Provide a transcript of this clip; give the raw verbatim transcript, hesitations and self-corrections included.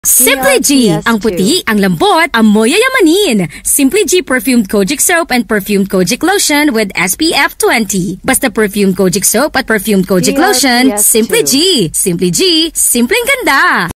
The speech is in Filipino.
Symply G, ang puti, ang lambot, amoy yayamanin. Symply G Perfume Kojic Soap and Perfume Kojic Lotion with S P F twenty. Basta Perfume Kojic Soap at Perfume Kojic Lotion, Symply G. Symply G, simpleng ganda.